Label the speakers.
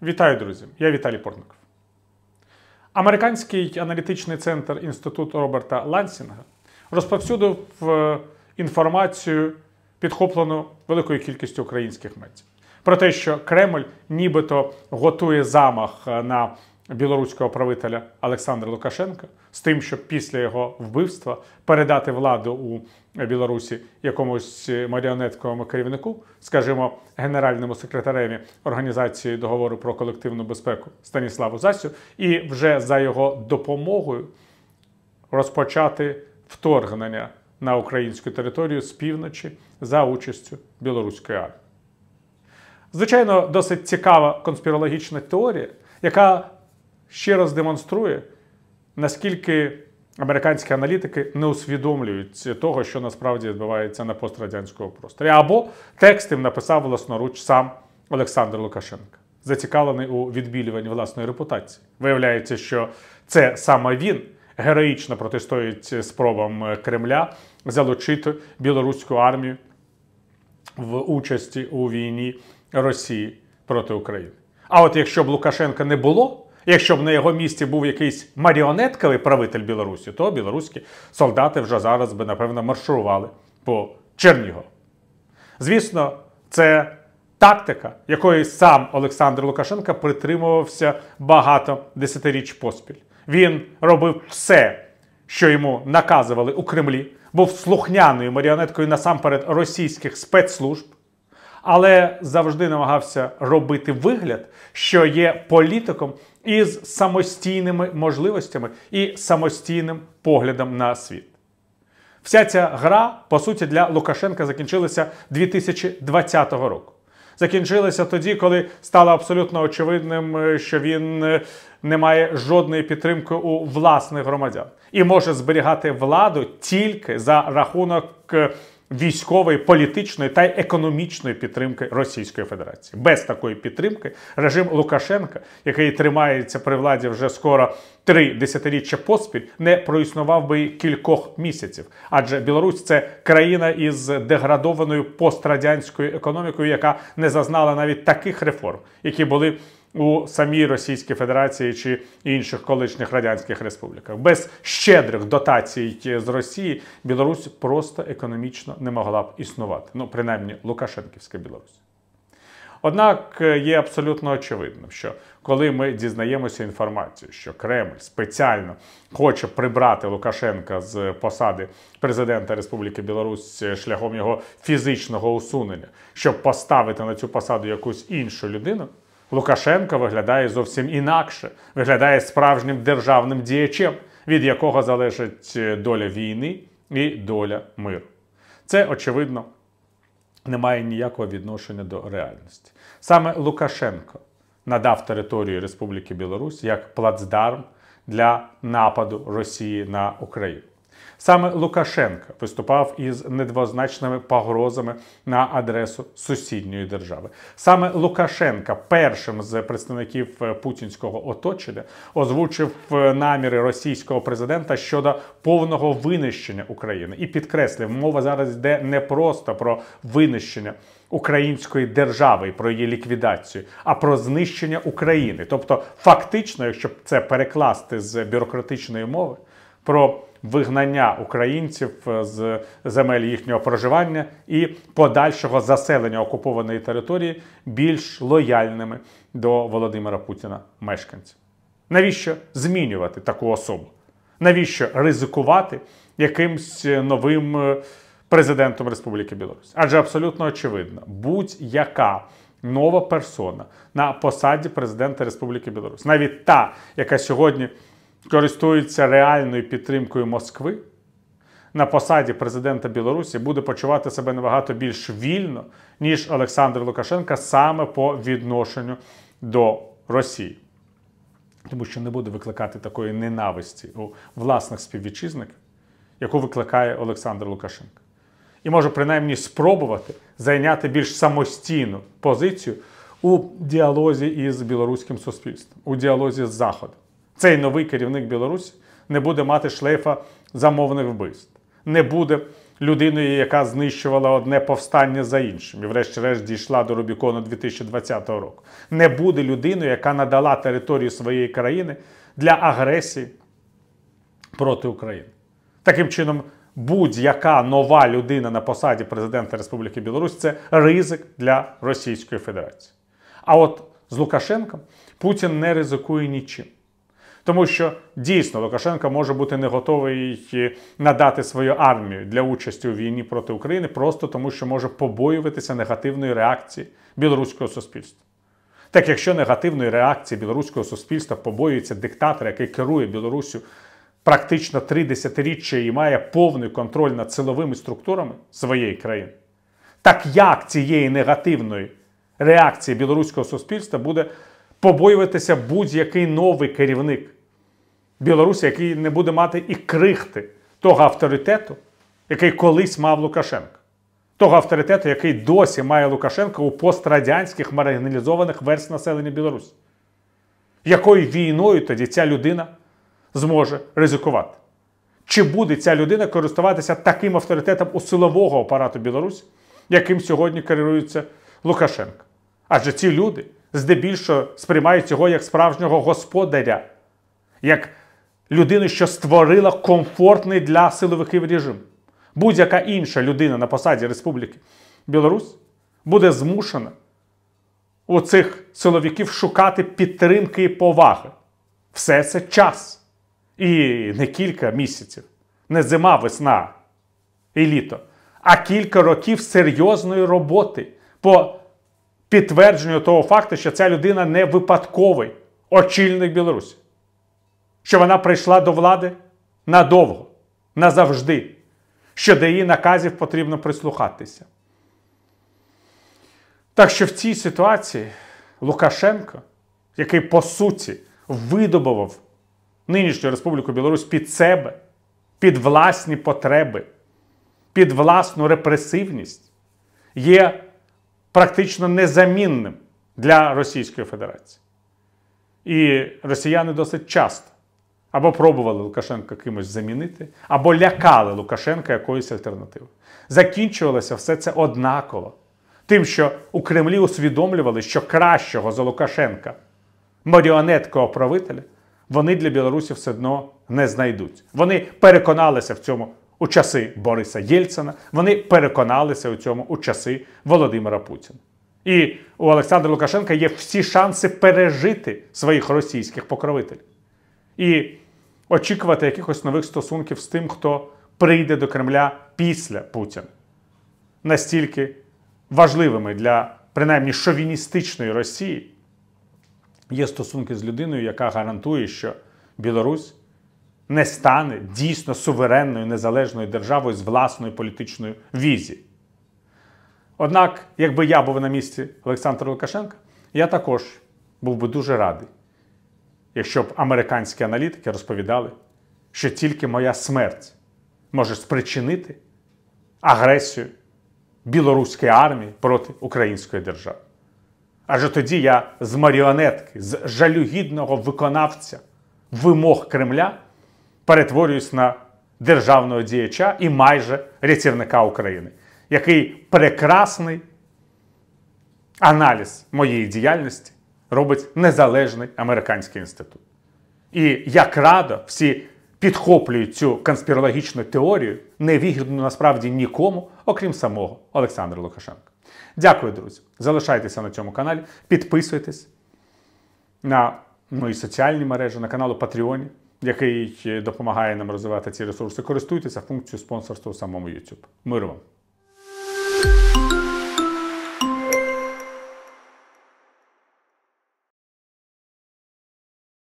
Speaker 1: Вітаю, друзі! Я Віталій Портников. Американський аналітичний центр Інституту Роберта Лансінга розповсюдив інформацію, підхоплену великою кількістю українських медіа, про те, що Кремль нібито готує замах на білоруського правителя Олександра Лукашенка з тим, щоб після його вбивства передати владу у Білорусі якомусь маріонетковому керівнику, скажімо, генеральному секретареві Організації договору про колективну безпеку Станіславу Засю, і вже за його допомогою розпочати вторгнення на українську територію з півночі за участю білоруської армії. Звичайно, досить цікава конспірологічна теорія, яка ще раз демонструє, наскільки американські аналітики не усвідомлюють того, що насправді відбувається на пострадянському просторі. Або текст їм написав власноруч сам Олександр Лукашенко, зацікавлений у відбілюванні власної репутації. Виявляється, що це саме він героїчно протистоїть спробам Кремля залучити білоруську армію в участі у війні Росії проти України. А от якщо б Лукашенка не було, якщо б на його місці був якийсь маріонетковий правитель Білорусі, то білоруські солдати вже зараз би, напевно, марширували по Чернігову. Звісно, це тактика, якої сам Олександр Лукашенко притримувався багато десятиріч поспіль. Він робив все, що йому наказували у Кремлі, був слухняною маріонеткою насамперед російських спецслужб, але завжди намагався робити вигляд, що є політиком із самостійними можливостями і самостійним поглядом на світ. Вся ця гра, по суті, для Лукашенка закінчилася 2020 року. Закінчилася тоді, коли стало абсолютно очевидним, що він не має жодної підтримки у власних громадян і може зберігати владу тільки за рахунок військової, політичної та економічної підтримки Російської Федерації. Без такої підтримки режим Лукашенка, який тримається при владі вже скоро 3 десятиріччя поспіль, не проіснував би кількох місяців. Адже Білорусь – це країна із деградованою пострадянською економікою, яка не зазнала навіть таких реформ, які були у самій Російській Федерації чи інших колишніх радянських республіках. Без щедрих дотацій з Росії Білорусь просто економічно не могла б існувати. Ну, принаймні, Лукашенківська Білорусь. Однак є абсолютно очевидним, що коли ми дізнаємося інформацію, що Кремль спеціально хоче прибрати Лукашенка з посади президента Республіки Білорусь шляхом його фізичного усунення, щоб поставити на цю посаду якусь іншу людину, Лукашенко виглядає зовсім інакше, виглядає справжнім державним діячем, від якого залежить доля війни і доля миру. Це, очевидно, не має ніякого відношення до реальності. Саме Лукашенко надав територію Республіки Білорусь як плацдарм для нападу Росії на Україну. Саме Лукашенко виступав із недвозначними погрозами на адресу сусідньої держави. Саме Лукашенко першим з представників путінського оточення озвучив наміри російського президента щодо повного винищення України. І підкреслив, мова зараз йде не просто про винищення української держави і про її ліквідацію, а про знищення України. Тобто, фактично, якщо це перекласти з бюрократичної мови, про вигнання українців з земель їхнього проживання і подальшого заселення окупованої території більш лояльними до Володимира Путіна мешканців. Навіщо змінювати таку особу? Навіщо ризикувати якимсь новим президентом Республіки Білорусь? Адже абсолютно очевидно, будь-яка нова персона на посаді президента Республіки Білорусь, навіть та, яка сьогодні користується реальною підтримкою Москви, на посаді президента Білорусі буде почувати себе набагато більш вільно, ніж Олександр Лукашенко саме по відношенню до Росії. Тому що не буде викликати такої ненависті у власних співвітчизників, яку викликає Олександр Лукашенко. І може принаймні спробувати зайняти більш самостійну позицію у діалозі із білоруським суспільством, у діалозі з Заходом. Цей новий керівник Білорусі не буде мати шлейфа замовних вбивств, не буде людиною, яка знищувала одне повстання за іншим і врешті-решт дійшла до Рубікону 2020 року. Не буде людиною, яка надала територію своєї країни для агресії проти України. Таким чином, будь-яка нова людина на посаді президента Республіки Білорусь – це ризик для Російської Федерації. А от з Лукашенком Путін не ризикує нічим. Тому що, дійсно, Лукашенко може бути не готовий надати свою армію для участі у війні проти України просто тому, що може побоюватися негативної реакції білоруського суспільства. Так якщо негативної реакції білоруського суспільства побоюється диктатор, який керує Білоруссю практично 3 десятиріччя і має повний контроль над силовими структурами своєї країни, так як цієї негативної реакції білоруського суспільства буде побоюватися будь-який новий керівник Білорусі, який не буде мати і крихти того авторитету, який колись мав Лукашенко. Того авторитету, який досі має Лукашенко у пострадянських маргіналізованих верств населення Білорусі. Якою війною тоді ця людина зможе ризикувати? Чи буде ця людина користуватися таким авторитетом у силового апарату Білорусі, яким сьогодні керується Лукашенко? Адже ці люди здебільшого сприймають його як справжнього господаря, як людину, що створила комфортний для силовиків режим. Будь-яка інша людина на посаді Республіки Білорусь буде змушена у цих силовиків шукати підтримки і поваги. Все це час. І не кілька місяців, не зима, весна і літо, а кілька років серйозної роботи по підтвердженню того факту, що ця людина не випадковий очільник Білорусі. Що вона прийшла до влади надовго, назавжди. Що до її наказів потрібно прислухатися. Так що в цій ситуації Лукашенко, який по суті видобував нинішню Республіку Білорусь під себе, під власні потреби, під власну репресивність, є практично незамінним для Російської Федерації. І росіяни досить часто або пробували Лукашенка кимось замінити, або лякали Лукашенка якоюсь альтернативою. Закінчувалося все це однаково. Тим, що у Кремлі усвідомлювали, що кращого за Лукашенка, маріонеткового правителя, вони для Білорусі все одно не знайдуть. Вони переконалися в цьому у часи Бориса Єльцина, вони переконалися у цьому у часи Володимира Путіна. І у Олександра Лукашенка є всі шанси пережити своїх російських покровителів. І очікувати якихось нових стосунків з тим, хто прийде до Кремля після Путіна. Настільки важливими для, принаймні, шовіністичної Росії є стосунки з людиною, яка гарантує, що Білорусь не стане дійсно суверенною, незалежною державою з власною політичною візією. Однак, якби я був на місці Олександра Лукашенка, я також був би дуже радий, якщо б американські аналітики розповідали, що тільки моя смерть може спричинити агресію білоруської армії проти української держави. Адже тоді я з маріонетки, з жалюгідного виконавця вимог Кремля перетворююсь на державного діяча і майже рятівника України, який прекрасний аналіз моєї діяльності робить незалежний американський інститут. І як радо всі підхоплюють цю конспірологічну теорію, невигідну насправді нікому, окрім самого Олександра Лукашенка. Дякую, друзі. Залишайтеся на цьому каналі, підписуйтесь на мої соціальні мережі, на канал у Patreon, який допомагає нам розвивати ці ресурси. Користуйтеся функцією спонсорства у самому YouTube. Миру вам!